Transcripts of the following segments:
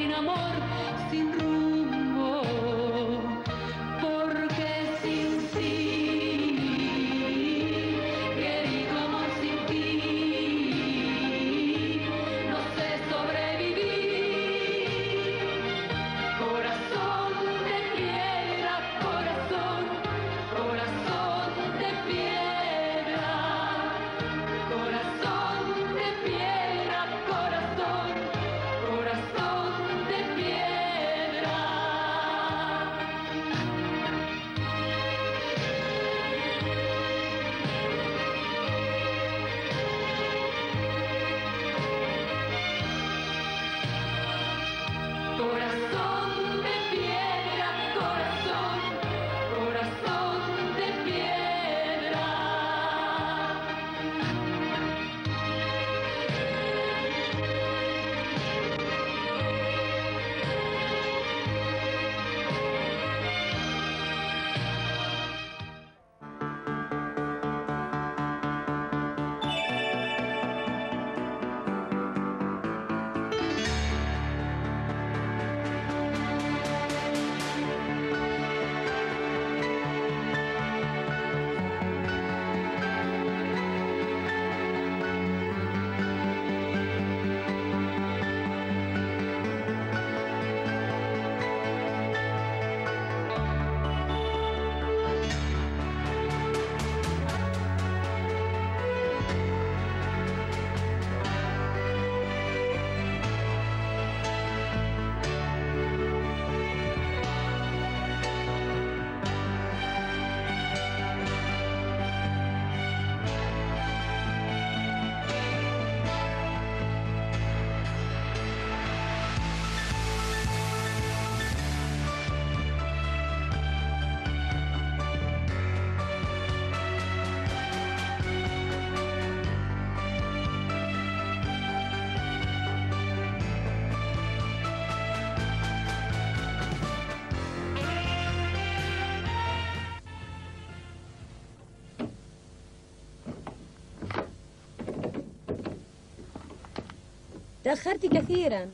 تأخرت كثيرا.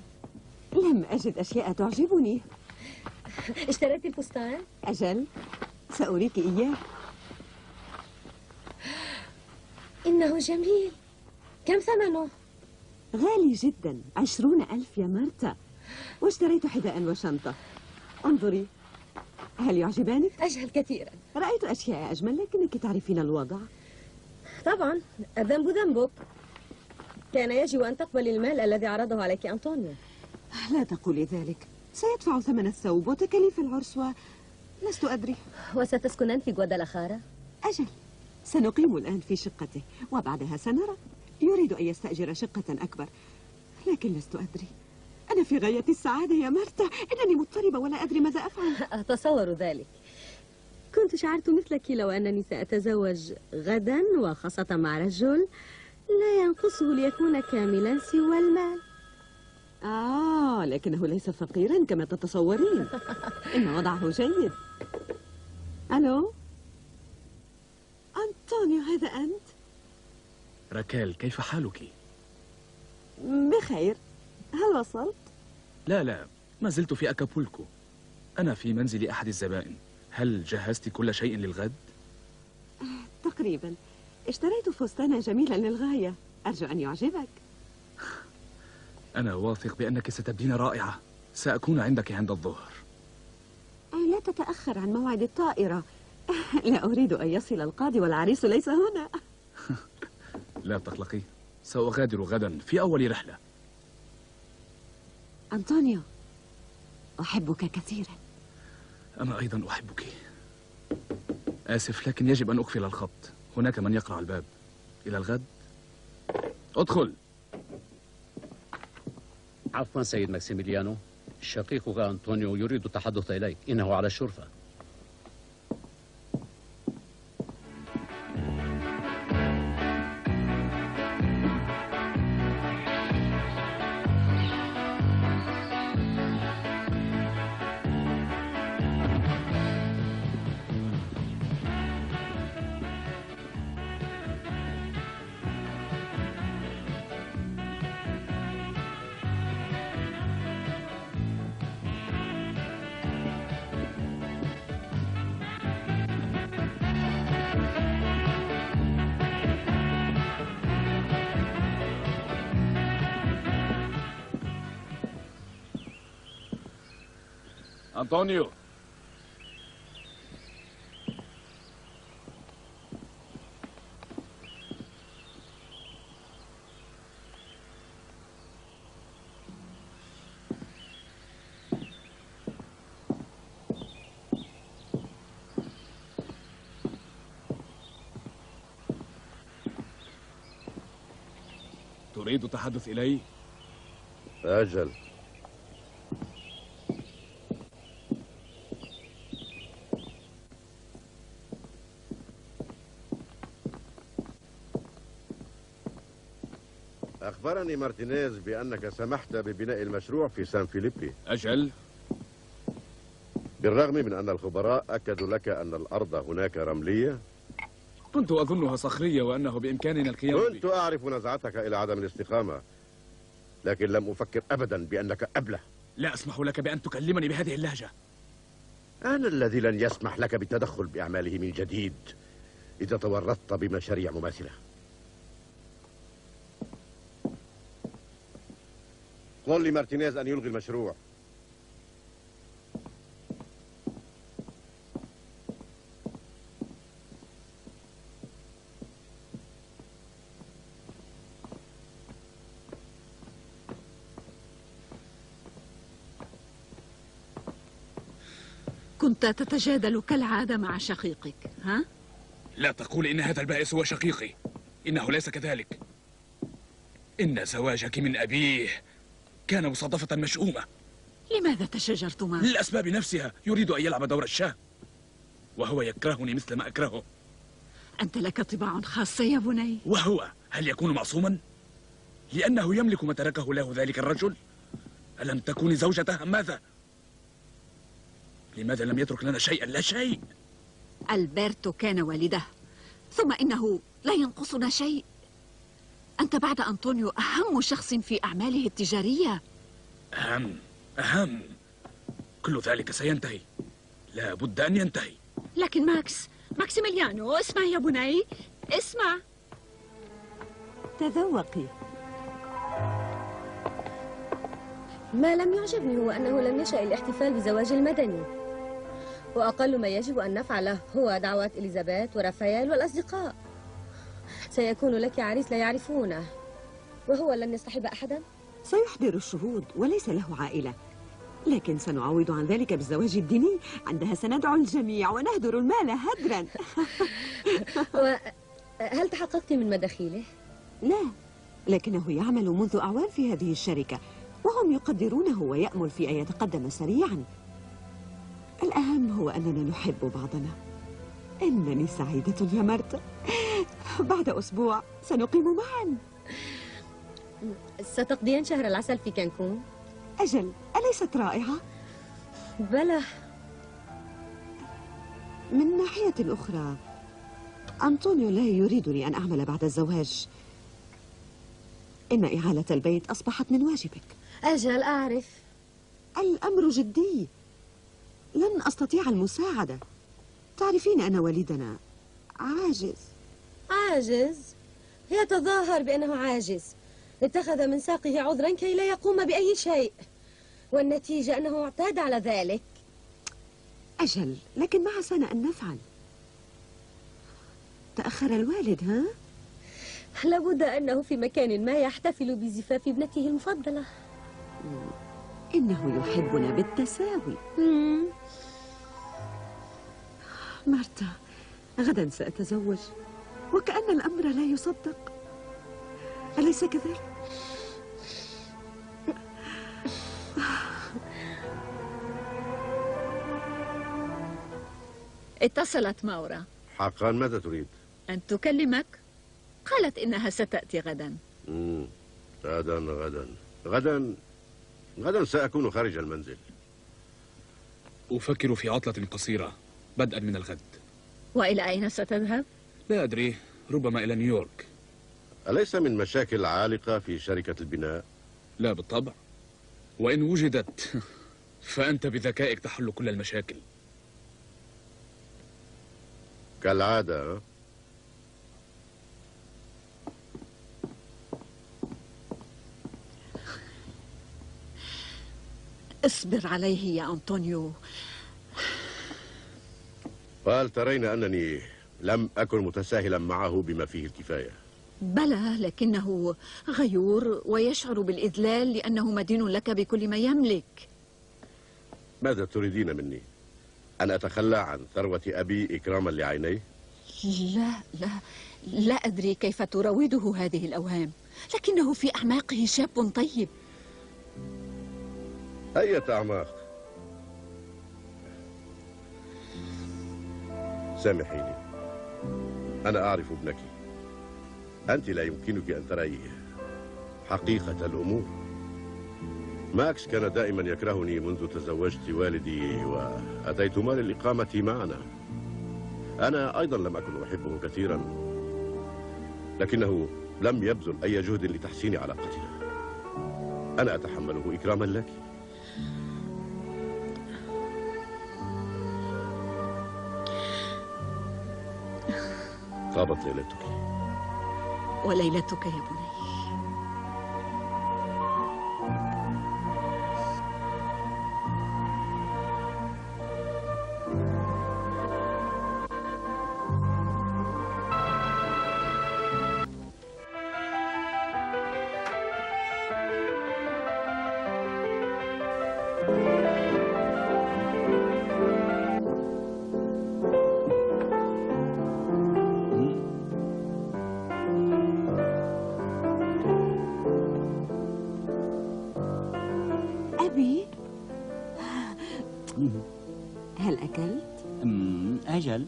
لم أجد أشياء تعجبني. اشتريت الفستان؟ أجل، سأريك إياه. إنه جميل. كم ثمنه؟ غالي جدا، 20,000 يا مارتا. واشتريت حذاء وشنطة. انظري، هل يعجبانك؟ أجهل كثيرا. رأيت أشياء أجمل، لكنك تعرفين الوضع. طبعا، الذنب ذنبك. كان يجب أن تقبل المال الذي عرضه عليك أنطونيو. لا تقولي ذلك. سيدفع ثمن الثوب وتكاليف العرس لست أدري. وستسكنان في غوادالاخارا؟ أجل، سنقيم الآن في شقته وبعدها سنرى. يريد أن يستأجر شقة أكبر، لكن لست أدري. أنا في غاية السعادة يا مارتا، إنني مضطربة ولا أدري ماذا أفعل. أتصور ذلك. كنت شعرت مثلك لو أنني سأتزوج غدا، وخاصة مع رجل لا ينقصه ليكون كاملا سوى المال. لكنه ليس فقيرا كما تتصورين. إن وضعه جيد. ألو أنطونيو، هذا أنت؟ راكيل، كيف حالك؟ بخير. هل وصلت؟ لا، ما زلت في أكابولكو. أنا في منزل أحد الزبائن. هل جهزت كل شيء للغد؟ تقريبا. اشتريت فستانا جميلا للغاية، أرجو أن يعجبك. أنا واثق بأنك ستبدين رائعة. سأكون عندك عند الظهر. لا تتأخر عن موعد الطائرة. لا أريد أن يصل القاضي والعريس ليس هنا. لا تقلقي، سأغادر غدا في أول رحلة. أنطونيو، أحبك كثيرا. أنا أيضا أحبك. آسف، لكن يجب أن أقفل الخط. هناك من يقرع الباب. إلى الغد. ادخل. عفوا سيد ماكسيميليانو، شقيقك أنطونيو يريد التحدث إليك. إنه على الشرفة. أنطونيو، تريد التحدث إلي؟ أجل. أخبرني مارتينيز بأنك سمحت ببناء المشروع في سان فيليبي. أجل. بالرغم من أن الخبراء أكدوا لك أن الأرض هناك رملية. كنت أظنها صخرية وأنه بإمكاننا القيام كنت أعرف نزعتك إلى عدم الاستقامة، لكن لم أفكر أبدا بأنك أبله. لا أسمح لك بأن تكلمني بهذه اللهجة. أنا الذي لن يسمح لك بالتدخل بأعماله من جديد إذا تورطت بمشاريع مماثلة. قل لمارتينيز أن يلغي المشروع. كنت تتجادل كالعادة مع شقيقك، ها؟ لا تقول إن هذا البائس هو شقيقي، إنه ليس كذلك. إن زواجك من أبيه كان مصادفة مشؤومة. لماذا تشاجرتما؟ للأسباب نفسها، يريد أن يلعب دور الشاه، وهو يكرهني مثل ما أكرهه. أنت لك طباع خاصة يا بني. وهو هل يكون معصوما؟ لأنه يملك ما تركه له ذلك الرجل؟ ألم تكوني زوجته ماذا؟ لماذا لم يترك لنا شيئا؟ لا شيء. ألبرتو كان والده، ثم إنه لا ينقصنا شيء. أنت بعد أنطونيو أهم شخص في أعماله التجارية. أهم. كل ذلك سينتهي، لا بد أن ينتهي. لكن ماكسيميليانو، اسمع يا بني، اسمع. تذوقي. ما لم يعجبني هو أنه لم يشأ الاحتفال بزواج المدني، وأقل ما يجب أن نفعله هو دعوات إليزابيث ورافائيل والأصدقاء. سيكون لك عريس لا يعرفونه، وهو لن يصطحب أحدا. سيحضر الشهود وليس له عائلة، لكن سنعوض عن ذلك بالزواج الديني. عندها سندعو الجميع ونهدر المال هدرا. هل تحققت من مداخيله؟ لا، لكنه يعمل منذ أعوام في هذه الشركة، وهم يقدرونه ويأمل في أن يتقدم سريعا. الأهم هو أننا نحب بعضنا. إنني سعيدة يا مرتا. بعد أسبوع سنقيم معا. ستقضين شهر العسل في كانكون؟ أجل، أليست رائعة؟ بلى. من ناحية أخرى، أنطونيو لا يريدني أن أعمل بعد الزواج. إن إعالة البيت أصبحت من واجبك. أجل أعرف. الأمر جدي، لن أستطيع المساعدة. تعرفين أن والدنا عاجز. عاجز؟ يتظاهر بأنه عاجز. اتخذ من ساقه عذرا كي لا يقوم بأي شيء، والنتيجة أنه اعتاد على ذلك. أجل، لكن ما عسانا أن نفعل؟ تأخر الوالد، ها؟ لابد أنه في مكان ما يحتفل بزفاف ابنته المفضلة. إنه يحبنا بالتساوي. مارتا، غدا سأتزوج، وكأن الأمر لا يصدق، أليس كذلك؟ اتصلت ماورا. حقا؟ ماذا تريد؟ أن تكلمك. قالت إنها ستأتي غدا. غدا سأكون خارج المنزل. أفكر في عطلة قصيرة بدءا من الغد. وإلى أين ستذهب؟ لا أدري، ربما إلى نيويورك. أليس من مشاكل عالقة في شركة البناء؟ لا بالطبع، وإن وجدت فأنت بذكائك تحل كل المشاكل كالعادة. اصبر عليه يا أنطونيو. وهل ترين أنني لم أكن متساهلا معه بما فيه الكفاية؟ بلى، لكنه غيور ويشعر بالإذلال لأنه مدين لك بكل ما يملك. ماذا تريدين مني؟ أن أتخلى عن ثروة أبي إكراما لعينيه؟ لا أدري كيف تروضه هذه الأوهام، لكنه في أعماقه شاب طيب. أية أعماق؟ سامحيني، أنا أعرف ابنك. أنت لا يمكنك أن تري حقيقة الأمور. ماكس كان دائما يكرهني منذ تزوجت والدي وأتيتما للإقامة معنا. أنا أيضا لم أكن أحبه كثيرا، لكنه لم يبذل أي جهد لتحسين علاقتنا. أنا أتحمله إكراما لك. طابت ليلتك. وليلتك يا بني. أبي، هل أكلت؟ أجل.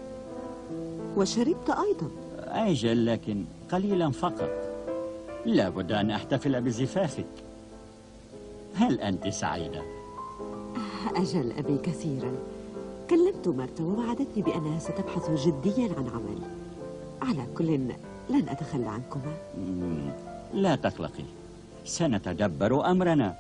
وشربت أيضا؟ أجل، لكن قليلا فقط. لا بد أن أحتفل بزفافك. هل أنت سعيدة؟ أجل أبي، كثيرا. كلمت مرتا ووعدتني بأنها ستبحث جديا عن عمل. على كل لن أتخلى عنكما. لا تقلقي، سنتدبر أمرنا.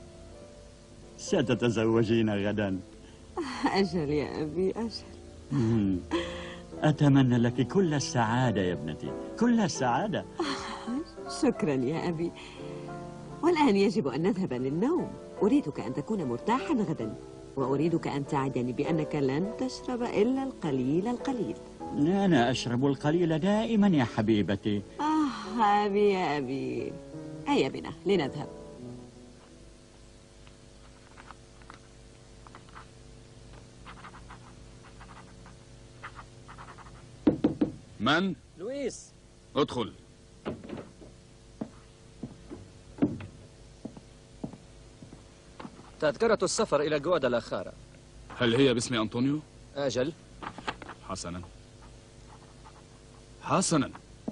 ستتزوجين غدا. أجل يا أبي، أجل. أتمنى لك كل السعادة يا ابنتي، كل السعادة. شكرا يا أبي. والآن يجب أن نذهب للنوم. أريدك أن تكون مرتاحا غدا، وأريدك أن تعدني بأنك لن تشرب إلا القليل القليل. أنا أشرب القليل دائما يا حبيبتي. أبي يا أبي، هيا بنا لنذهب. من؟ لويس. ادخل. تذكرة السفر إلى جوادالاخارا. هل هي باسم أنطونيو؟ أجل. حسنا حسنا.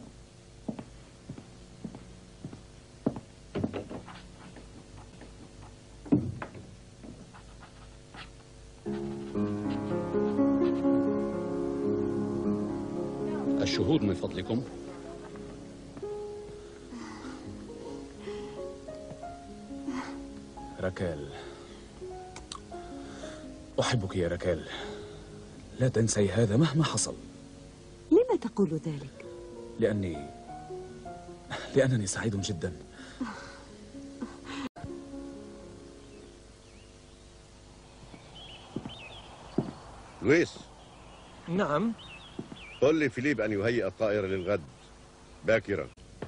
الشهود من فضلكم. راكال، أحبك يا راكال. لا تنسي هذا مهما حصل. لما تقول ذلك؟ لأنني سعيد جدا. لويس. نعم. قل لفيليب أن يهيئ الطائرة للغد باكرا.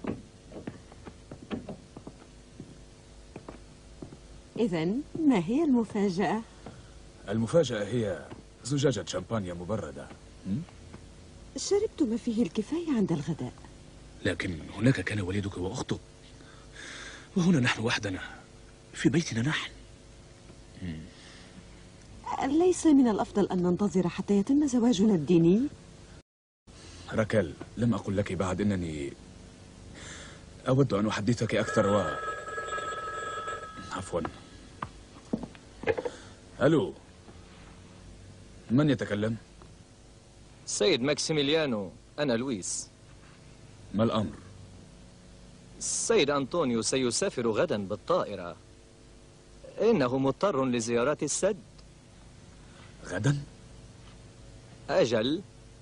إذن ما هي المفاجأة؟ المفاجأة هي زجاجة شامبانيا مبردة. شربت ما فيه الكفاية عند الغداء. لكن هناك كان والدك وأختك، وهنا نحن وحدنا في بيتنا نحن. ليس من الأفضل أن ننتظر حتى يتم زواجنا الديني؟ راكال، لم أقل لك بعد أنني أود أن أحدثك أكثر عفوا. ألو، من يتكلم؟ سيد ماكسيميليانو، أنا لويس. ما الأمر؟ السيد أنطونيو سيسافر غدا بالطائرة. إنه مضطر لزيارة السد. غدا؟ أجل،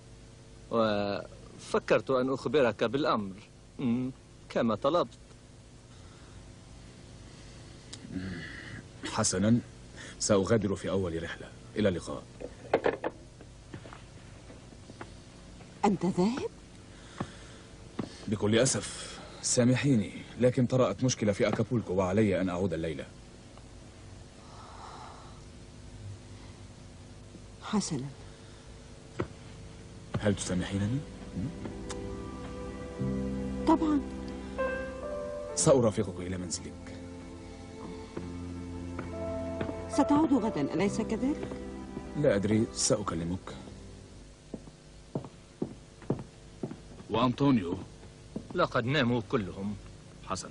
وفكرت أن أخبرك بالأمر كما طلبت. حسنا، سأغادر في أول رحلة. إلى اللقاء. أنت ذاهب؟ بكل أسف، سامحيني، لكن طرأت مشكلة في أكابولكو وعلي أن أعود الليلة. حسنا. هل تسامحينني؟ طبعا. سأرافقك إلى منزلك. ستعود غدا أليس كذلك؟ لا أدري، سأكلمك. وأنطونيو؟ لقد ناموا كلهم. حسنا.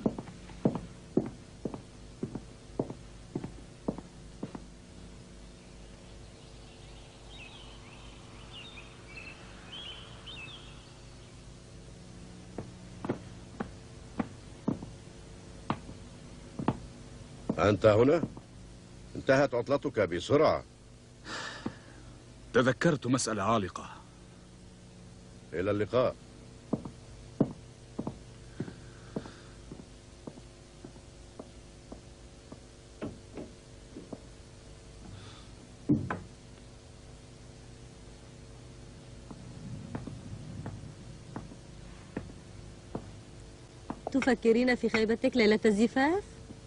أنت هنا؟ انتهت عطلتك بسرعة. تذكرت مسألة عالقة. إلى اللقاء. تفكرين في خيبتك ليلة الزفاف؟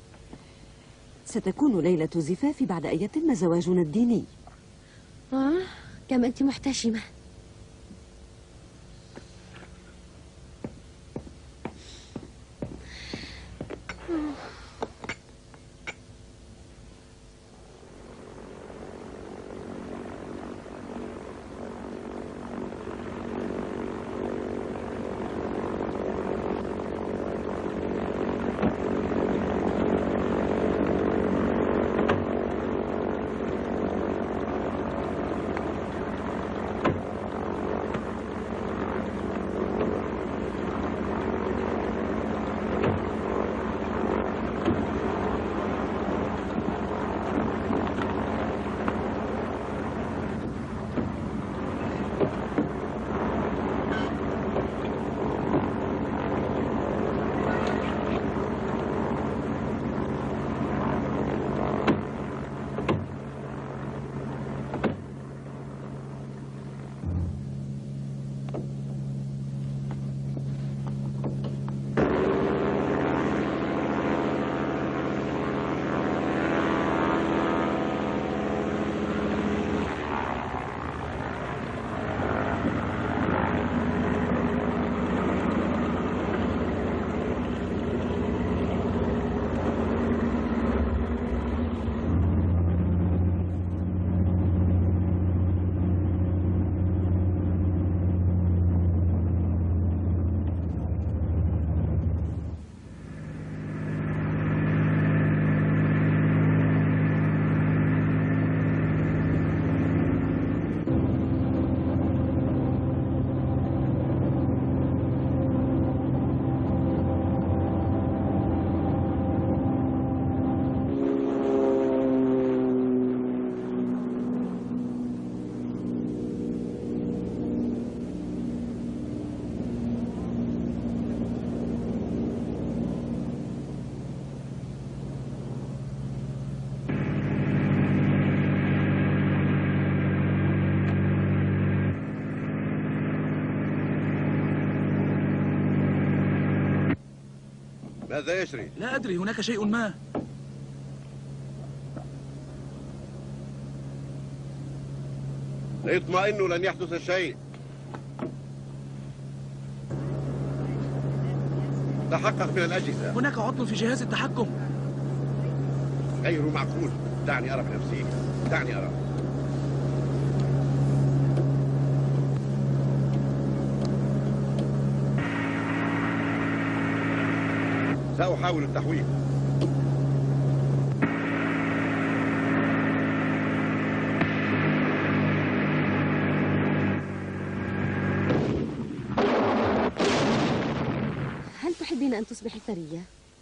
ستكون ليلة زفاف بعد أن يتم زواجنا الديني. كم أنت محتشمة. ماذا يجري؟ لا أدري، هناك شيء ما. اطمئنوا، لن يحدث شيء. تحقق من الأجهزة. هناك عطل في جهاز التحكم. غير معقول. دعني أرى بنفسي. دعني أرى. سأحاول التحويل. هل تحبين أن تصبحي ثرية؟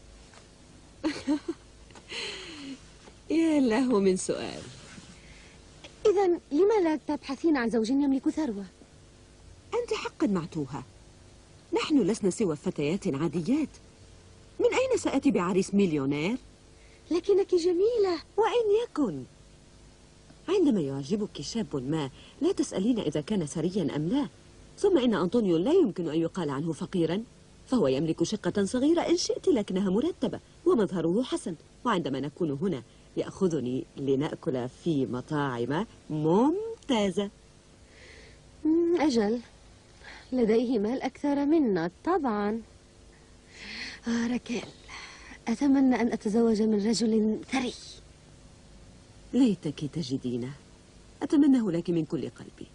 يا له من سؤال. إذا لما لا تبحثين عن زوج يملك ثروة؟ أنت حقا معتوهة. نحن لسنا سوى فتيات عاديات. من أين سأتي بعريس مليونير؟ لكنك جميلة. وإن يكن، عندما يعجبك شاب ما لا تسألين إذا كان ثريا أم لا. ثم إن أنطونيو لا يمكن أن يقال عنه فقيرا، فهو يملك شقة صغيرة إن شئت لكنها مرتبة ومظهره حسن. وعندما نكون هنا يأخذني لنأكل في مطاعم ممتازة. أجل، لديه مال أكثر منا طبعا. راكيل، أتمنى أن أتزوج من رجل ثري. ليتك تجدينه، أتمناه لك من كل قلبي.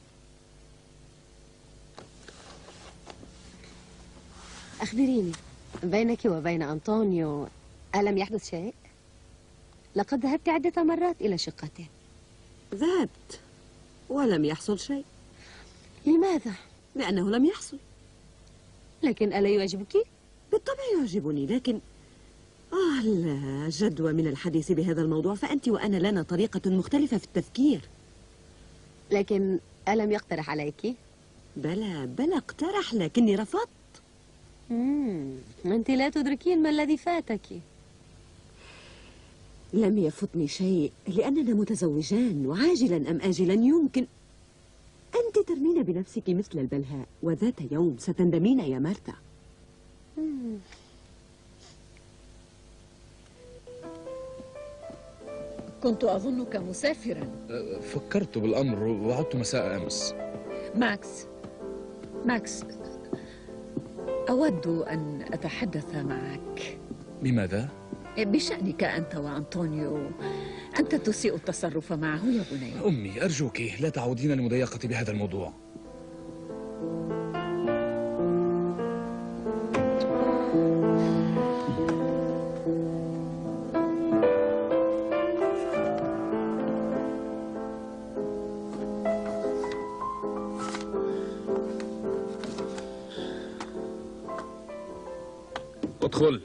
أخبريني، بينك وبين أنطونيو ألم يحدث شيء؟ لقد ذهبت عدة مرات إلى شقته. ذهبت ولم يحصل شيء. لماذا؟ لأنه لم يحصل. لكن ألا يعجبك؟ بالطبع يعجبني، لكن لا جدوى من الحديث بهذا الموضوع، فأنت وأنا لنا طريقة مختلفة في التفكير. لكن ألم يقترح عليك؟ بلى اقترح، لكني رفضت. أنت لا تدركين ما الذي فاتك. لم يفتني شيء لأننا متزوجان، وعاجلا أم آجلا يمكن. أنت ترمين بنفسك مثل البلهاء، وذات يوم ستندمين يا مارتا. كنت أظنك مسافرا. فكرت بالأمر وعدت مساء أمس. ماكس، أود أن أتحدث معك. بماذا؟ بشأنك أنت وأنطونيو. أنت تسيء التصرف معه يا بني. أمي أرجوك لا تعودين المضايقة بهذا الموضوع. ادخل.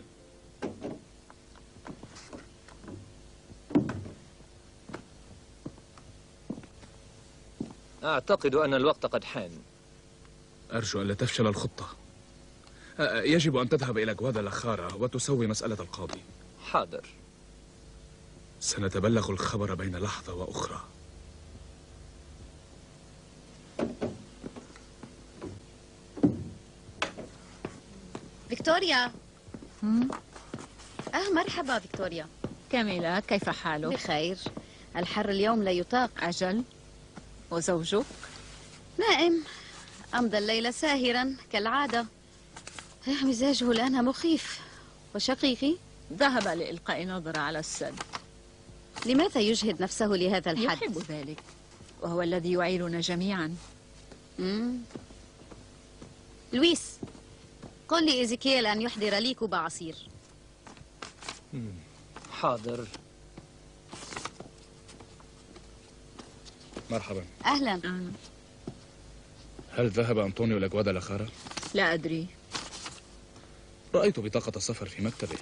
أعتقد أن الوقت قد حان. أرجو ألا تفشل الخطة. يجب أن تذهب إلى جوادالاخارا وتسوي مسألة القاضي. حاضر. سنتبلغ الخبر بين لحظة وأخرى. فيكتوريا. مرحبا فيكتوريا. كاميلا، كيف حالك؟ بخير. الحر اليوم لا يطاق. أجل. وزوجك؟ نائم. أمضى الليل ساهرا كالعادة. مزاجه الآن مخيف. وشقيقي؟ ذهب لإلقاء نظرة على السد. لماذا يجهد نفسه لهذا الحد؟ يحب ذلك، وهو الذي يعيرنا جميعا. لويس، قل لإيزيكيل أن يحضر لي كوب عصير. حاضر. مرحبا. أهلا. هل ذهب أنطونيو إلى جوادالاخارا؟ لا أدري. رأيت بطاقة السفر في مكتبه.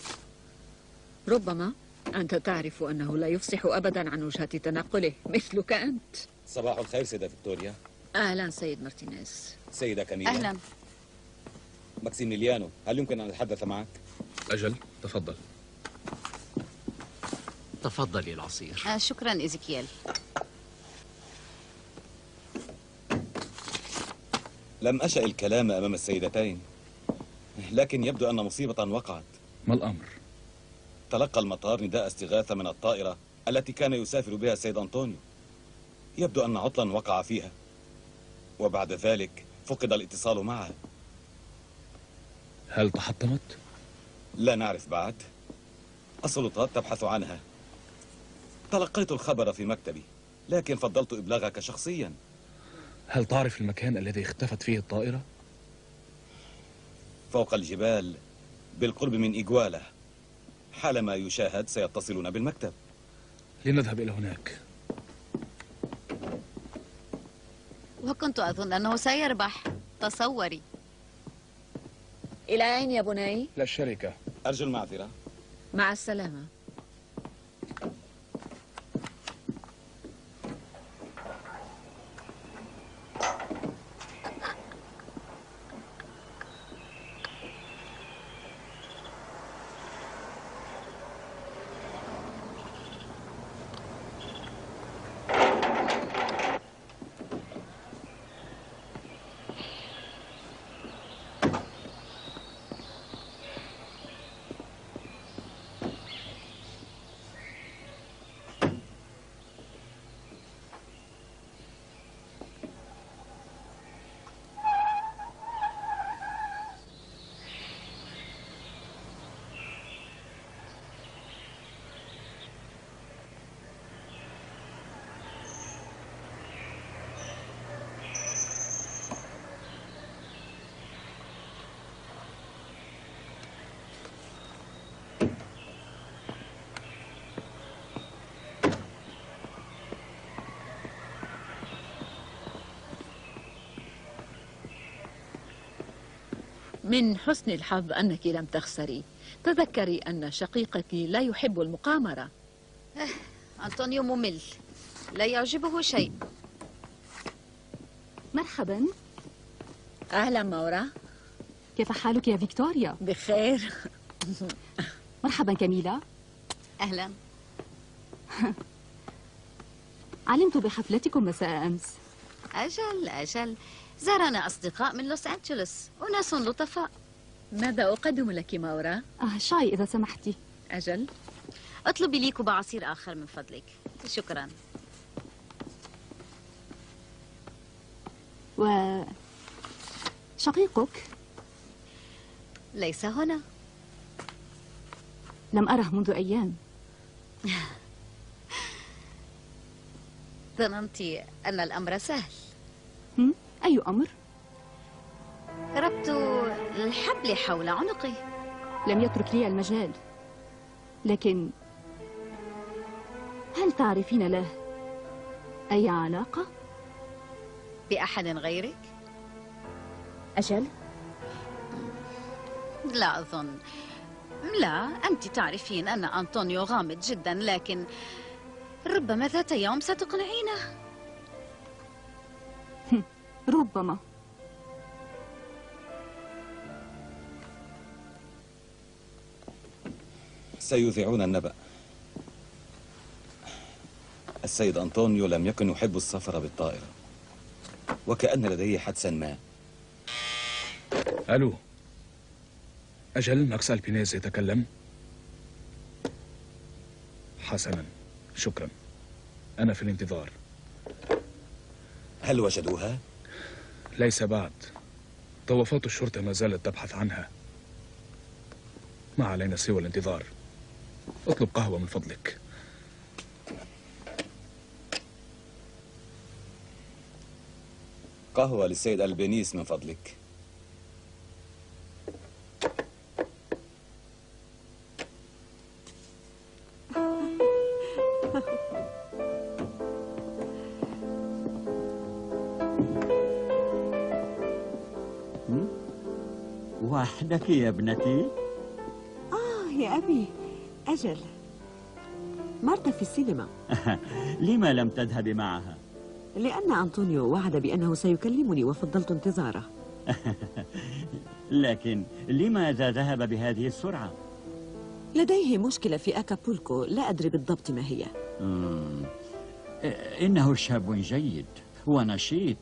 ربما. أنت تعرف أنه لا يفصح أبدا عن وجهة تنقله مثلك أنت. صباح الخير سيدة فيكتوريا. أهلا سيد مارتينيز. سيدة كاميلا. أهلا. ماكسيميليانو، هل يمكن أن أتحدث معك؟ أجل، تفضل. تفضلي العصير. شكرا إيزيكيل. لم أشأ الكلام أمام السيدتين، لكن يبدو أن مصيبة وقعت. ما الأمر؟ تلقى المطار نداء استغاثة من الطائرة التي كان يسافر بها السيد أنطونيو. يبدو أن عطلا وقع فيها، وبعد ذلك فقد الاتصال معها. هل تحطمت؟ لا نعرف بعد. السلطات تبحث عنها. تلقيت الخبر في مكتبي، لكن فضلت إبلاغك شخصيا. هل تعرف المكان الذي اختفت فيه الطائرة؟ فوق الجبال بالقرب من إيغوالا. حالما يشاهد سيتصلون بالمكتب. لنذهب إلى هناك. وكنت أظن أنه سيربح. تصوري. إلى أين يا بني؟ لا الشركة. أرجو المعذرة. مع السلامة. من حسن الحظ أنك لم تخسري. تذكري أن شقيقك لا يحب المقامرة. أنطونيو ممل، لا يعجبه شيء. مرحبا. أهلا مورا. كيف حالك يا فيكتوريا؟ بخير. مرحبا كاميلا. أهلا. علمت بحفلتكم مساء أمس. أجل زارنا أصدقاء من لوس أنجلوس، أناس لطفاء. ماذا أقدم لك مورا؟ شاي إذا سمحتي. أجل. اطلبي لي كوب عصير آخر من فضلك. شكرا. شقيقك؟ ليس هنا. لم أره منذ أيام. ظننت أن الأمر سهل. أي أمر؟ ربط الحبل حول عنقي. لم يترك لي المجال. لكن هل تعرفين له أي علاقة؟ بأحد غيرك؟ أجل؟ لا أظن. لا، أنت تعرفين أن أنطونيو غامض جدا، لكن ربما ذات يوم ستقنعينه. ربما. سيذيعون النبأ. السيد أنطونيو لم يكن يحب السفر بالطائرة، وكأن لديه حدسا ما. ألو. أجل، ماكس ألبينيز يتكلم. حسنا، شكرا. أنا في الانتظار. هل وجدوها؟ ليس بعد. طوافات الشرطة ما زالت تبحث عنها. ما علينا سوى الانتظار. اطلب قهوة من فضلك. قهوة للسيد ألبينيس من فضلك. وحدك يا ابنتي؟ يا أبي. أجل، مارتا في السينما. لما لم تذهبي معها؟ لأن أنطونيو وعد بأنه سيكلمني وفضلت انتظاره. لكن لماذا ذهب بهذه السرعة؟ لديه مشكلة في أكابولكو، لا أدري بالضبط ما هي. إنه شاب جيد ونشيط.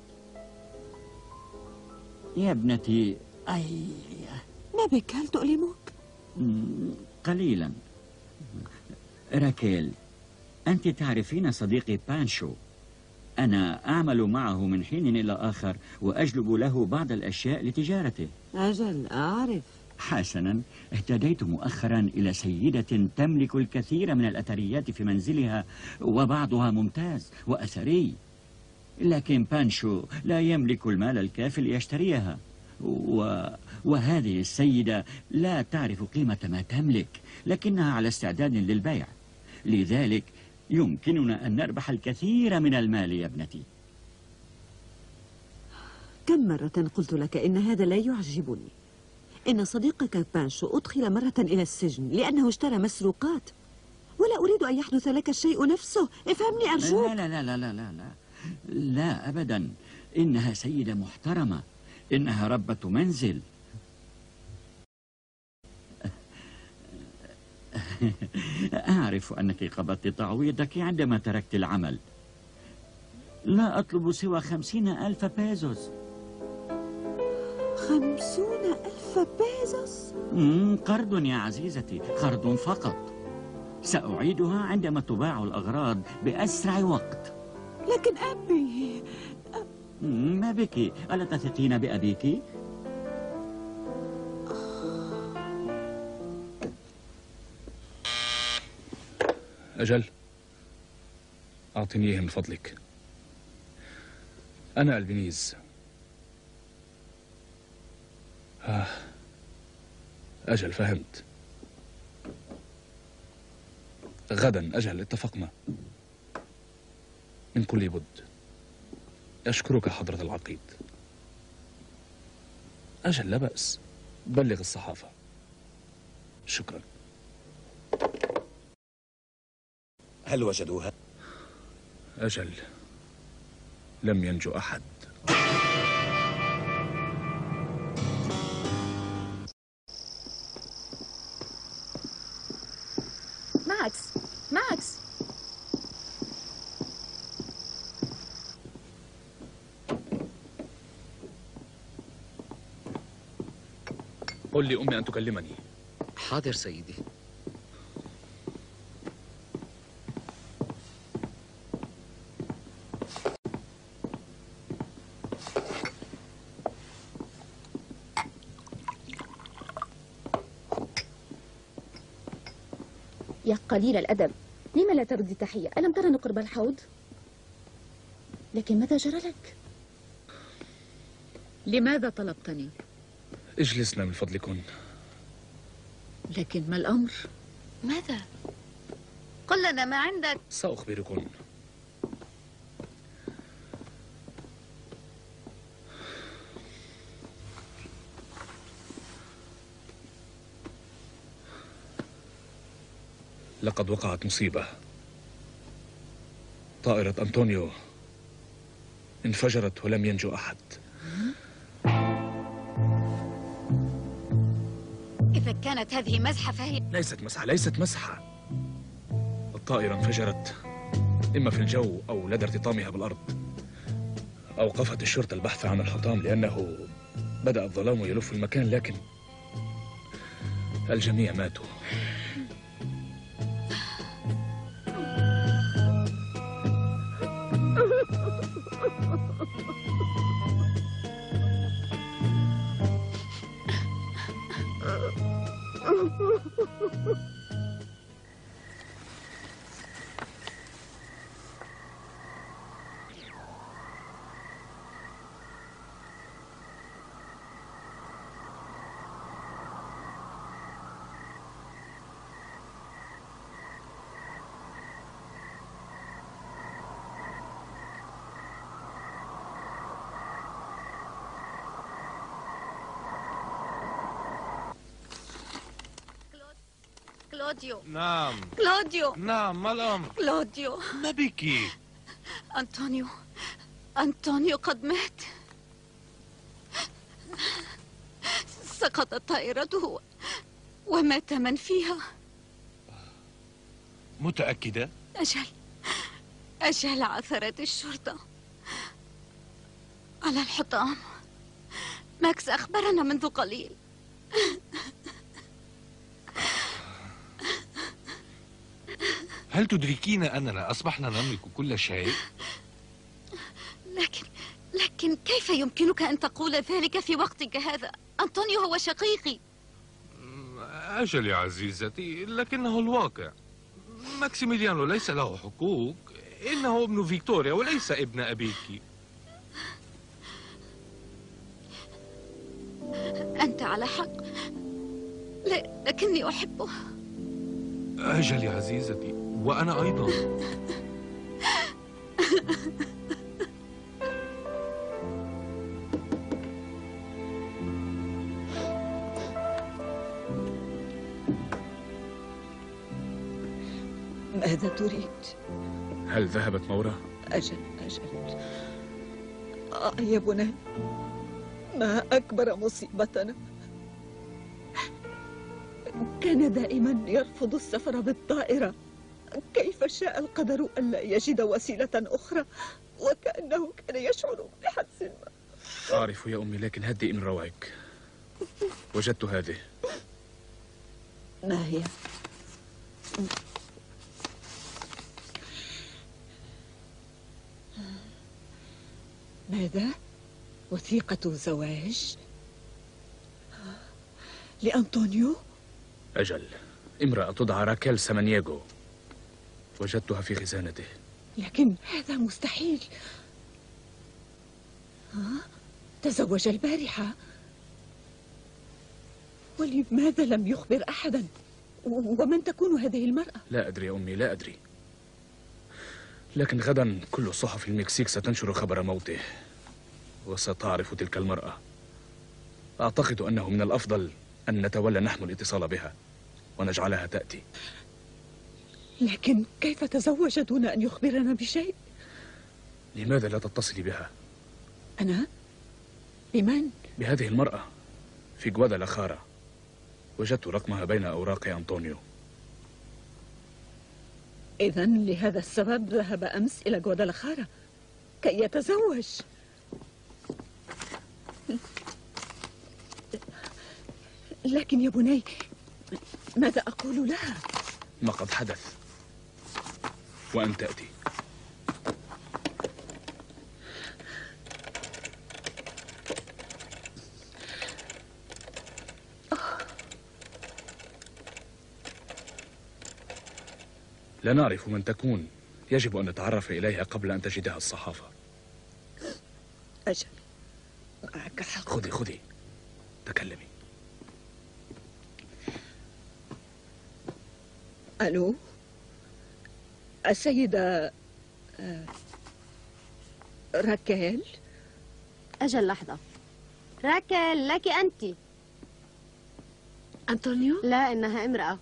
يا ابنتي، ما بك؟ هل تؤلمك؟ قليلا. راكيل، أنت تعرفين صديقي بانشو. أنا أعمل معه من حين إلى آخر وأجلب له بعض الأشياء لتجارته. أجل، أعرف. حسنا، اهتديت مؤخرا إلى سيدة تملك الكثير من الأثريات في منزلها، وبعضها ممتاز وأثري. لكن بانشو لا يملك المال الكافي ليشتريها، وهذه السيدة لا تعرف قيمة ما تملك، لكنها على استعداد للبيع. لذلك يمكننا أن نربح الكثير من المال يا ابنتي. كم مرة قلت لك إن هذا لا يعجبني؟ إن صديقك بانشو أدخل مرة إلى السجن لأنه اشترى مسروقات، ولا أريد أن يحدث لك الشيء نفسه. افهمني أرجوك. لا لا لا لا لا لا لا أبدا. إنها سيدة محترمة، إنها ربة منزل. أعرف أنك قبضت تعويضك عندما تركت العمل. لا أطلب سوى 50,000 بيزوس. 50,000 بيزوس؟ قرض يا عزيزتي، قرض فقط. سأعيدها عندما تباع الأغراض بأسرع وقت. لكن أبي. ما بك؟ ألا تثقين بأبيك؟ أجل، أعطني إياه من فضلك. أنا ألبينيز. أجل، فهمت. غدا. أجل، اتفقنا. من كل بد. أشكرك حضرة العقيد. أجل، لا بأس. بلغ الصحافة. شكرا. هل وجدوها؟ أجل، لم ينجو أحد. ماكس. قل لي أمي أن تكلمني. حاضر سيدي. يا قليل الأدب، لما لا تردي تحية؟ ألم ترني قرب الحوض؟ لكن ماذا جرى لك؟ لماذا طلبتني؟ اجلسنا من فضلكن. لكن ما الأمر؟ ماذا؟ قل لنا ما عندك. سأخبركن. لقد وقعت مصيبة. طائرة أنطونيو انفجرت ولم ينجو أحد. إذا كانت هذه مزحة فهي ليست مزحة. الطائرة انفجرت إما في الجو أو لدى ارتطامها بالأرض. أوقفت الشرطة البحث عن الحطام لأنه بدأ الظلام يلف المكان، لكن الجميع ماتوا. كلوديو. نعم. كلوديو. نعم، ما الأمر؟ كلوديو. ما بك؟ أنطونيو قد مات. سقطت طائرته ومات من فيها. متأكدة؟ أجل عثرت الشرطة على الحطام. ماكس أخبرنا منذ قليل. هل تدركين أننا أصبحنا نملك كل شيء؟ لكن كيف يمكنك أن تقول ذلك في وقتك هذا؟ أنطونيو هو شقيقي. أجل يا عزيزتي، لكنه الواقع. ماكسيميليانو ليس له حقوق. إنه ابن فيكتوريا وليس ابن أبيك. أنت على حق، لكني أحبه. أجل يا عزيزتي، وأنا أيضا. ماذا تريد؟ هل ذهبت مورا؟ أجل. يا بني، ما أكبر مصيبتنا. كان دائما يرفض السفر بالطائرة. كيف شاء القدر ألا يجد وسيلة أخرى، وكأنه كان يشعر بحدس ما. أعرف يا أمي، لكن هدئي من روعك. وجدت هذه. ما هي؟ ماذا؟ وثيقة زواج؟ لأنطونيو؟ أجل، امرأة تدعى راكيل سامانياغو. وجدتها في خزانته. لكن هذا مستحيل. تزوج البارحة. ولماذا لم يخبر أحدا؟ ومن تكون هذه المرأة؟ لا أدري يا أمي، لا أدري. لكن غدا كل صحف المكسيك ستنشر خبر موته، وستعرف تلك المرأة. أعتقد أنه من الأفضل أن نتولى نحن الاتصال بها ونجعلها تأتي. لكن كيف تزوج دون أن يخبرنا بشيء؟ لماذا لا تتصلي بها؟ أنا؟ بمن؟ بهذه المرأة في جوادالاخارا. وجدت رقمها بين أوراق أنطونيو. إذن لهذا السبب ذهب أمس إلى جوادالاخارا كي يتزوج. لكن يا بني، ماذا أقول لها؟ ما قد حدث، وأن تأتي. لا نعرف من تكون، يجب أن نتعرف إليها قبل أن تجدها الصحافة. أجل، معك حق. خذي تكلمي. ألو، السيدة راكيل؟ أجل لحظة. راكيل، لك أنت. أنطونيو؟ لا، إنها امرأة.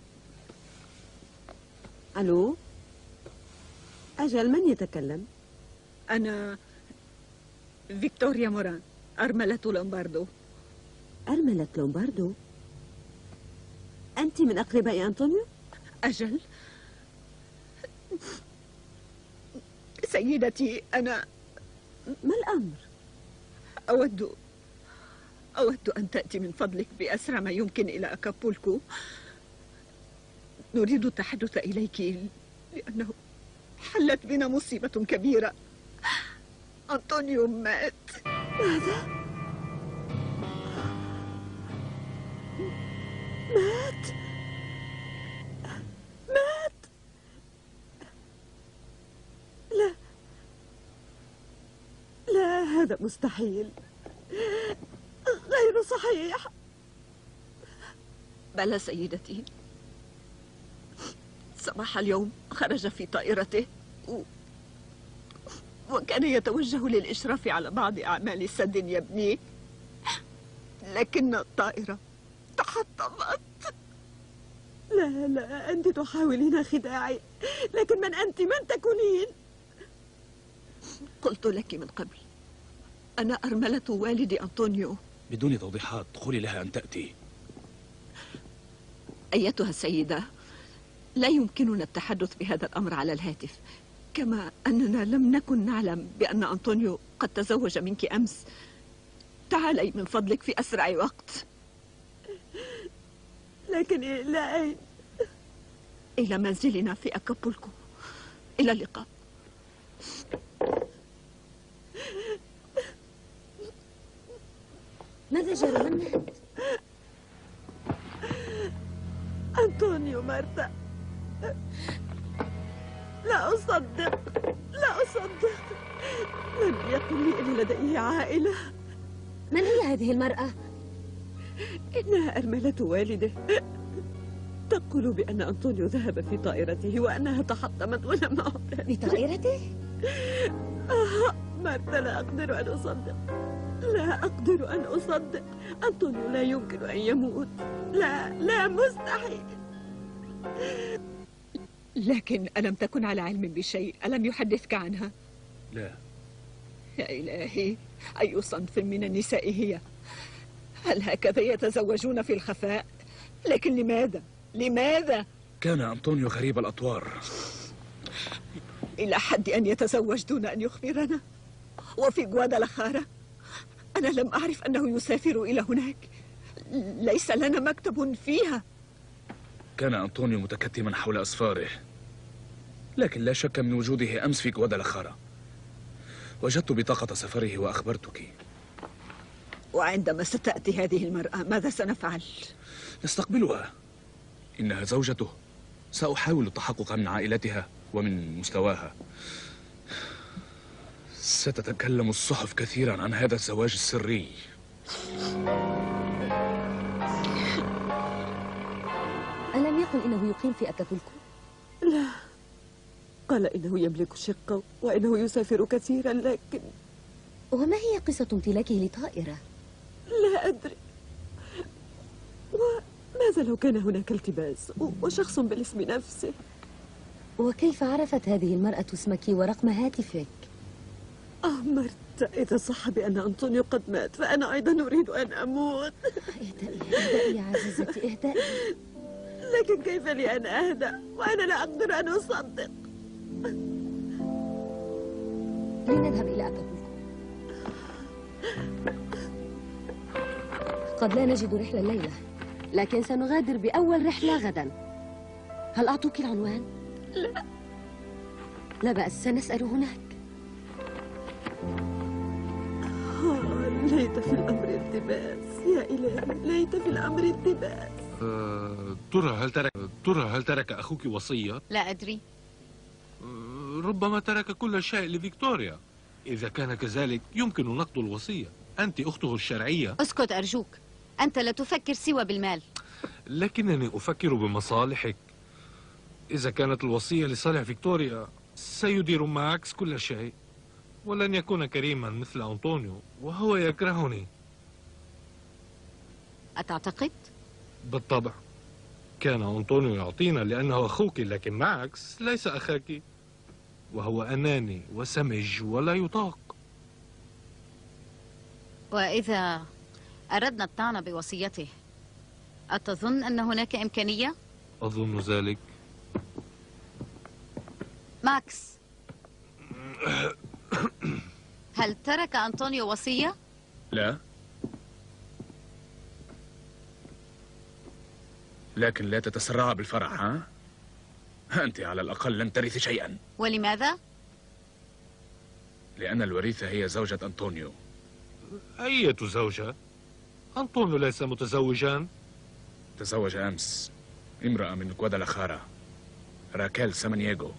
ألو، أجل، من يتكلم؟ أنا فيكتوريا موران، أرملة لومباردو. أرملة لومباردو؟ أنت من أقرباء أنطونيو؟ أجل. سيدتي، أنا ما الأمر؟ أود أن تأتي من فضلك بأسرع ما يمكن إلى أكابولكو. نريد التحدث إليك لأنه حلت بنا مصيبة كبيرة. أنطونيو مات. ماذا؟ مات؟ لا، هذا مستحيل، غير صحيح. بلى سيدتي، صباح اليوم خرج في طائرته وكان يتوجه للإشراف على بعض أعمال سد يبنيه، لكن الطائرة تحطمت. لا، أنت تحاولين خداعي، لكن من أنت؟ من تكونين؟ قلت لك من قبل، أنا أرملة والد أنطونيو. بدون توضيحات، قولي لها أن تأتي. أيتها السيدة، لا يمكننا التحدث بهذا الأمر على الهاتف، كما أننا لم نكن نعلم بأن أنطونيو قد تزوج منك أمس. تعالي من فضلك في أسرع وقت. لكن إلى أين؟ إلى منزلنا في أكابولكو. إلى اللقاء. ماذا جرى؟ من مات؟ أنطونيو مارتا. لا أصدق. لم يقل لي أن لديه عائلة. من هي هذه المرأة؟ إنها أرملة والده. تقول بأن أنطونيو ذهب في طائرته وأنها تحطمت ولم أعد. بطائرته؟ مارتا، لا أقدر أن أصدق. أنطونيو لا يمكن أن يموت. لا، مستحيل. لكن ألم تكن على علم بشيء؟ ألم يحدثك عنها؟ لا. يا إلهي، أي صنف من النساء هي؟ هل هكذا يتزوجون في الخفاء؟ لكن لماذا؟ كان أنطونيو غريب الأطوار إلى حد أن يتزوج دون أن يخبرنا. وفي جوادالاخارا أنا لم أعرف أنه يسافر إلى هناك. ليس لنا مكتب فيها. كان أنطونيو متكتما حول أسفاره، لكن لا شك من وجوده أمس في جوادالاخارا. وجدت بطاقة سفره وأخبرتك. وعندما ستأتي هذه المرأة ماذا سنفعل؟ نستقبلها، إنها زوجته. سأحاول التحقق من عائلتها ومن مستواها. ستتكلم الصحف كثيرا عن هذا الزواج السري. ألم يقل إنه يقيم في أكابولكو؟ لا، قال إنه يملك شقة وإنه يسافر كثيرا، لكن... وما هي قصة امتلاكه لطائرة؟ لا أدري. وماذا لو كان هناك التباس وشخص بالاسم نفسه؟ وكيف عرفت هذه المرأة اسمك ورقم هاتفك؟ مرتا، إذا صح بأن أنطونيو قد مات فأنا أيضا أريد أن أموت. اهدئي يا عزيزتي، اهدئي. لكن كيف لي أن أهدأ وأنا لا أقدر أن أصدق؟ لنذهب إلى أكابولكو. قد لا نجد رحلة الليلة، لكن سنغادر بأول رحلة غدا. هل أعطوك العنوان؟ لا. لا بأس، سنسأل هناك. ليت في الأمر التباس يا إلهي، ليت في الأمر التباس. ترى هل ترك أخوك وصية؟ لا أدري. ربما ترك كل شيء لفيكتوريا. إذا كان كذلك يمكن نقض الوصية. أنت أخته الشرعية. اسكت أرجوك، أنت لا تفكر سوى بالمال. لكنني أفكر بمصالحك. إذا كانت الوصية لصالح فيكتوريا سيدير ماكس كل شيء، ولن يكون كريما مثل أنطونيو وهو يكرهني. أتعتقد؟ بالطبع. كان أنطونيو يعطينا لأنه أخوك، لكن ماكس ليس أخاك، وهو أناني وسمج ولا يطاق. وإذا أردنا الطعن بوصيته، أتظن أن هناك إمكانية؟ أظن ذلك. ماكس، هل ترك أنطونيو وصية؟ لا، لكن لا تتسرع بالفرح. ها؟ أنت على الأقل لن ترثي شيئا. ولماذا؟ لأن الوريثة هي زوجة أنطونيو. أية زوجة؟ أنطونيو ليس متزوجا. تزوج أمس امرأة من غوادالاخارا، راكيل سامانييغو.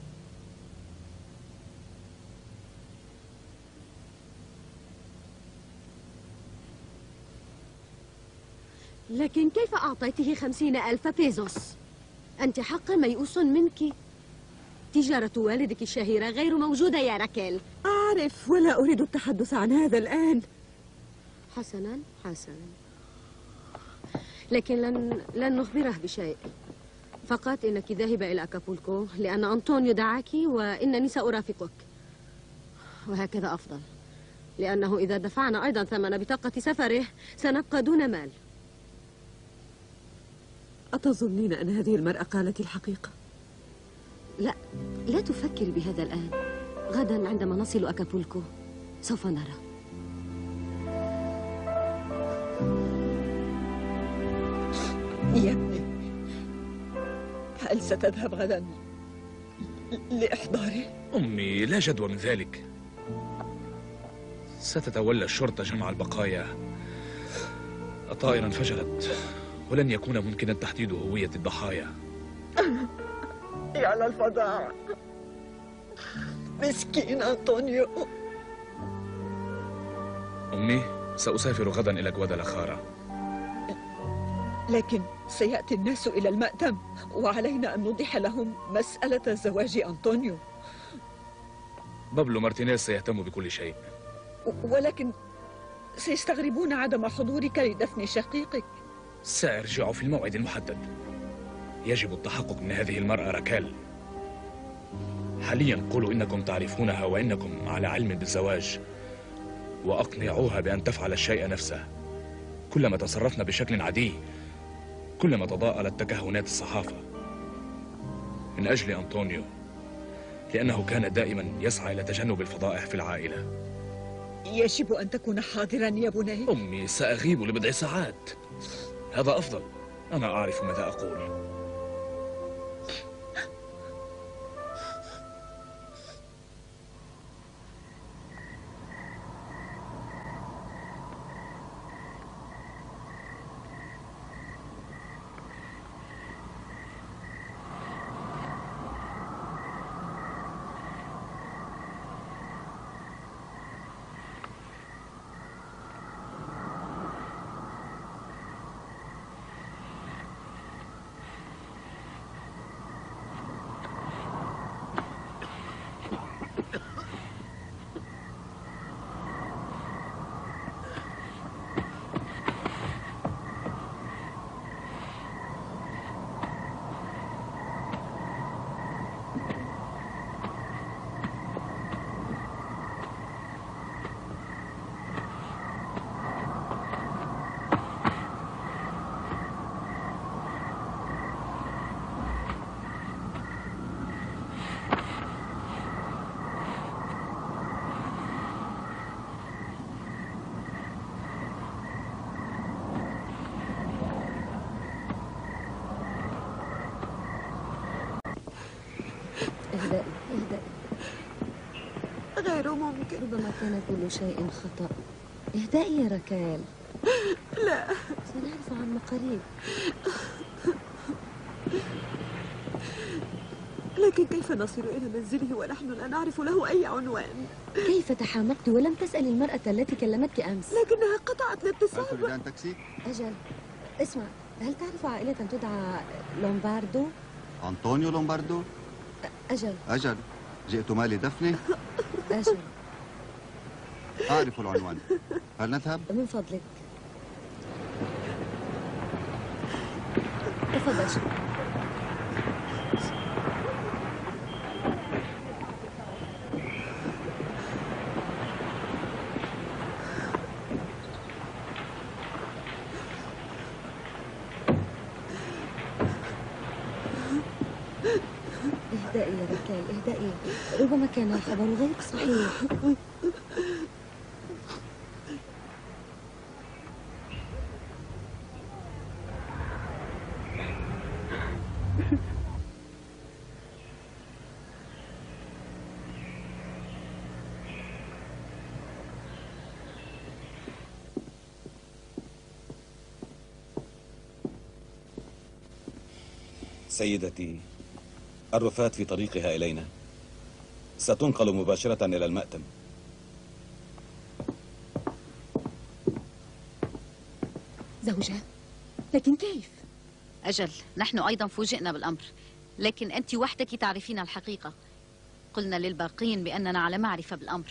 لكن كيف أعطيته 50,000 بيزوس؟ أنت حقا ميؤوس منك. تجارة والدك الشهيرة غير موجودة يا راكيل. أعرف، ولا أريد التحدث عن هذا الآن. حسنا حسنا، لكن لن نخبره بشيء. فقط إنك ذاهبة إلى أكابولكو لأن أنطونيو دعاك، وإنني سأرافقك. وهكذا أفضل، لأنه إذا دفعنا أيضا ثمن بطاقة سفره سنبقى دون مال. أتظنين أن هذه المرأة قالت الحقيقة؟ لا تفكري بهذا الآن. غدا عندما نصل أكابولكو سوف نرى. يا ابني، هل ستذهب غدا لإحضاره؟ أمي، لا جدوى من ذلك. ستتولى الشرطة جمع البقايا. الطائرة انفجرت ولن يكون ممكنا تحديد هوية الضحايا. يا للفظاعة، مسكين أنطونيو. أمي، سأسافر غدا إلى غوادالاخارا. لكن سيأتي الناس إلى المأتم، وعلينا أن نوضح لهم مسألة زواج أنطونيو. بابلو مارتينيز سيهتم بكل شيء. ولكن سيستغربون عدم حضورك لدفن شقيقك. سأرجع في الموعد المحدد. يجب التحقق من هذه المرأة راكيل. حاليا قولوا إنكم تعرفونها وإنكم على علم بالزواج، وأقنعوها بأن تفعل الشيء نفسه. كلما تصرفنا بشكل عادي كلما تضاءلت تكهنات الصحافة. من أجل أنطونيو، لأنه كان دائما يسعى إلى تجنب الفضائح في العائلة. يجب أن تكون حاضرا يا بني. أمي، سأغيب لبضع ساعات. هذا أفضل، أنا أعرف ماذا أقول. غير ممكن. ربما كان كل شيء خطأ. اهدئي يا ركال. لا، سنعرف عما قريب. لكن كيف نصل إلى منزله ونحن لا نعرف له أي عنوان؟ كيف تحامقت ولم تسألي المرأة التي كلمتك أمس؟ لكنها قطعت الاتصال. هل تريدان تاكسي؟ أجل، اسمع، هل تعرف عائلة تدعى لومباردو؟ أنطونيو لومباردو؟ أجل. جئتما لدفنه؟ أجل. أعرف العنوان. هل نذهب؟ من فضلك. تفضل شكرا. اهدئي يا ركال، اهدئي. ربما كان الخبر غير صحيح. سيدتي، الرفات في طريقها إلينا. ستنقل مباشرة إلى المأتم. زوجة؟ لكن كيف؟ أجل، نحن أيضا فوجئنا بالأمر، لكن أنت وحدك تعرفين الحقيقة. قلنا للباقين بأننا على معرفة بالأمر.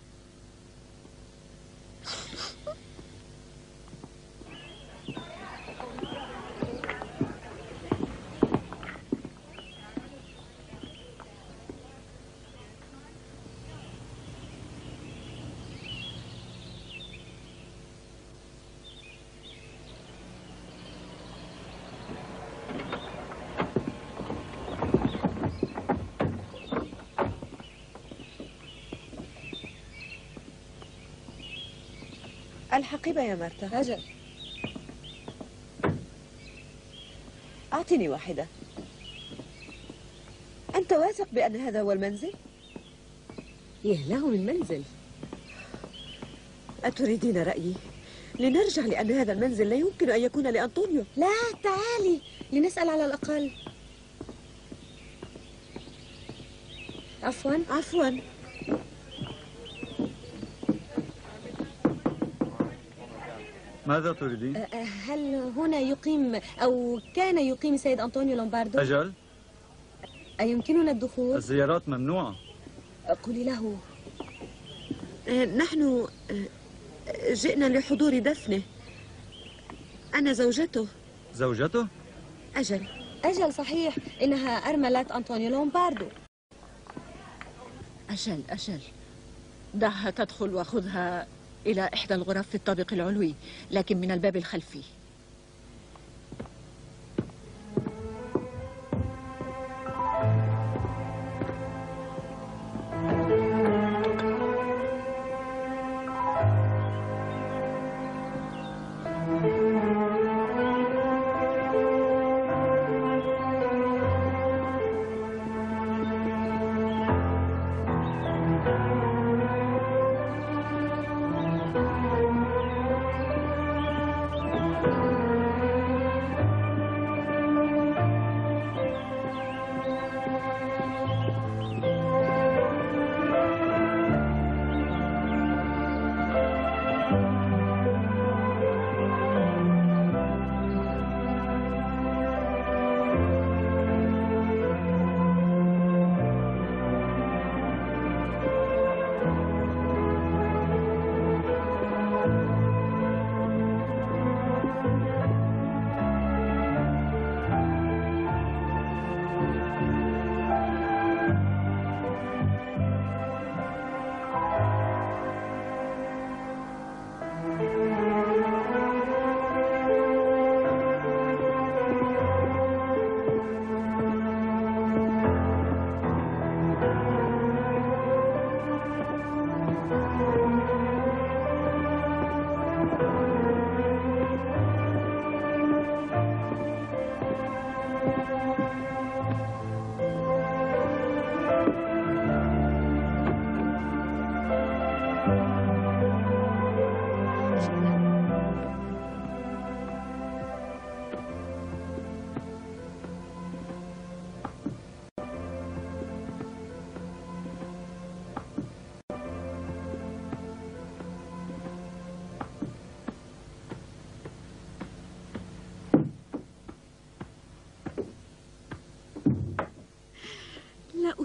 الحقيبة يا مرتا. أجل. أعطني واحدة. أنت واثق بأن هذا هو المنزل؟ له من منزل. أتريدين رأيي؟ لنرجع، لأن هذا المنزل لا يمكن أن يكون لأنطونيو. لا، تعالي لنسأل على الأقل. عفوا. ماذا تريدين؟ هل هنا يقيم أو كان يقيم سيد أنطونيو لومباردو؟ أجل. أيمكننا الدخول؟ الزيارات ممنوعة. قولي له. نحن جئنا لحضور دفنه. أنا زوجته. زوجته؟ أجل صحيح، إنها أرملة أنطونيو لومباردو. أجل. دعها تدخل وخذها إلى إحدى الغرف في الطابق العلوي، لكن من الباب الخلفي.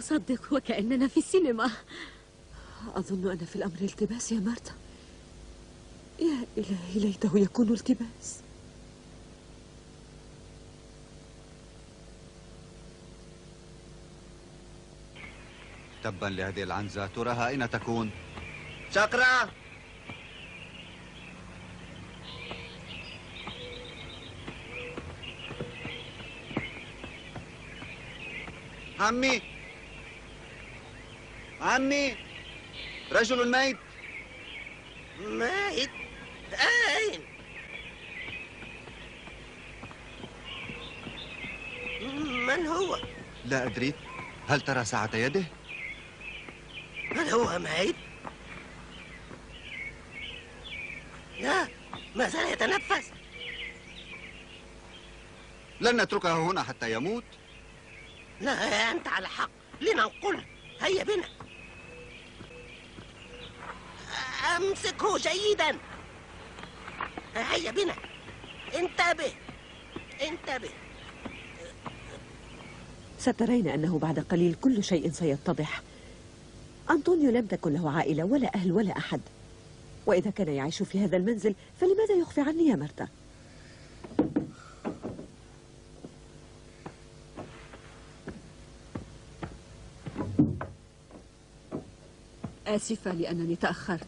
أصدق وكأننا في السينما. أظن أن في الأمر التباس يا مارتا. يا إلهي، ليته يكون التباس. تبا لهذه العنزة، تراها أين تكون؟ شاكرا. عمي عمي، رجل ميت. ميت؟ أين؟ من هو؟ لا أدري. هل ترى ساعة يده؟ هل هو ميت؟ لا، ما زال يتنفس. لن نتركه هنا حتى يموت. لا، أنت على حق، لننقله. هيا بنا. أمسكه جيدا. هيا بنا. انتبه انتبه. سترين أنه بعد قليل كل شيء سيتضح. أنطونيو لم تكن له عائلة ولا أهل ولا أحد، وإذا كان يعيش في هذا المنزل فلماذا يخفي عني يا مرتا؟ آسفة لأنني تأخرت.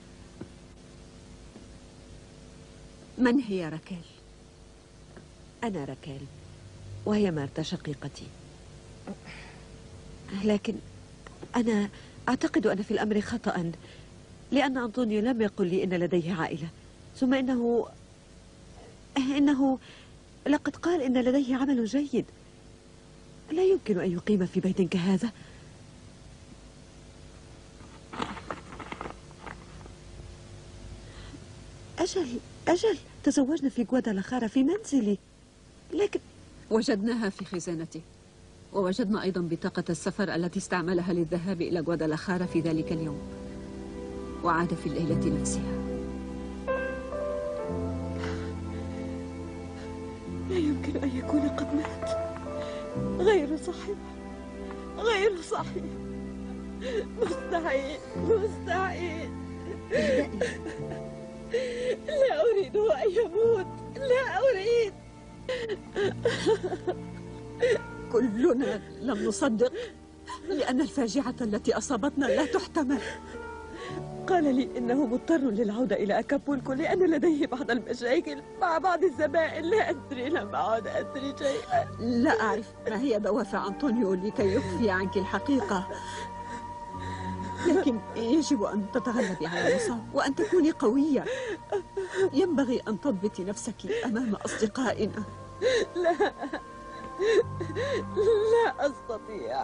من هي راكيل؟ أنا راكيل، وهي مارتا شقيقتي. لكن أنا أعتقد أن في الأمر خطأ، لأن أنطونيو لم يقل لي إن لديه عائلة. ثم إنه لقد قال إن لديه عمل جيد. لا يمكن أن يقيم في بيت كهذا. أجل تزوجنا في غوادالاخارا في منزلي، لكن وجدناها في خزانته، ووجدنا أيضا بطاقة السفر التي استعملها للذهاب إلى غوادالاخارا في ذلك اليوم، وعاد في الليلة نفسها. لا يمكن أن يكون قد مات. غير صحيح، غير صحيح. مستحيل مستحيل. لا أريده أن يموت، لا أريد. كلنا لم نصدق، لأن الفاجعة التي أصابتنا لا تحتمل. قال لي إنه مضطر للعودة إلى أكابولكو لأن لديه بعض المشاكل مع بعض الزبائن. لا أدري، لم أعد أدري شيئا. لا أعرف ما هي دوافع أنطونيو لكي يخفي عنك الحقيقة، لكن يجب أن تتغلبي على المصاب وأن تكوني قوية. ينبغي أن تضبطي نفسك أمام أصدقائنا. لا أستطيع.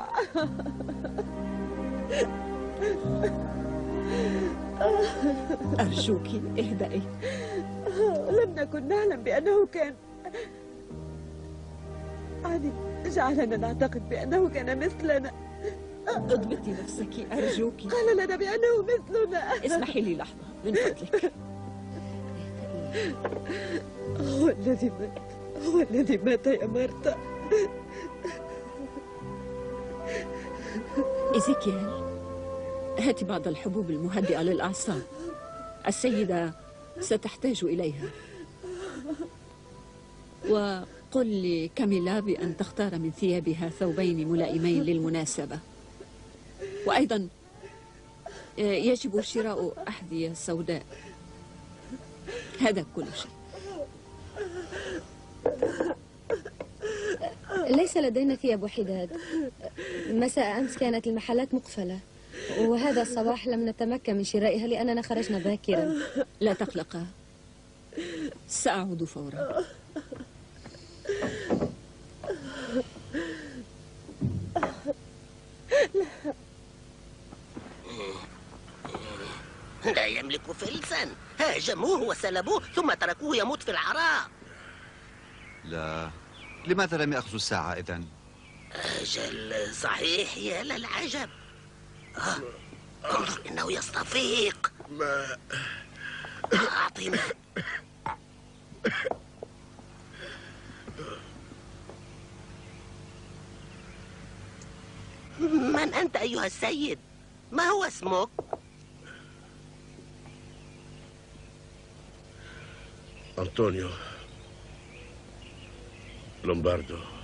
أرجوك اهدئي. لم نكن نعلم بأنه كان جعلنا نعتقد بأنه كان مثلنا. اضبطي نفسك أرجوك. قال لنا بأنه مثلنا. اسمحي لي لحظة من فضلك. هو الذي مات يا مارتا. إيزيكيال، هاتي بعض الحبوب المهدئة للأعصاب. السيدة ستحتاج إليها. وقل لكاميلا بأن تختار من ثيابها ثوبين ملائمين للمناسبة. وأيضا يجب شراء أحذية سوداء. هذا كل شيء. ليس لدينا ثياب حداد. مساء أمس كانت المحلات مقفلة، وهذا الصباح لم نتمكن من شرائها لأننا خرجنا باكرا. لا تقلقا، سأعود فورا. لا يملك فلسا. هاجموه وسلبوه ثم تركوه يموت في العراء. لا، لماذا لم يأخذوا الساعة إذن؟ أجل صحيح، يا للعجب. انظر، إنه يستفيق. ما أعطينا. من من أنت أيها السيد؟ ما هو اسمك؟ أنطونيو لومباردو.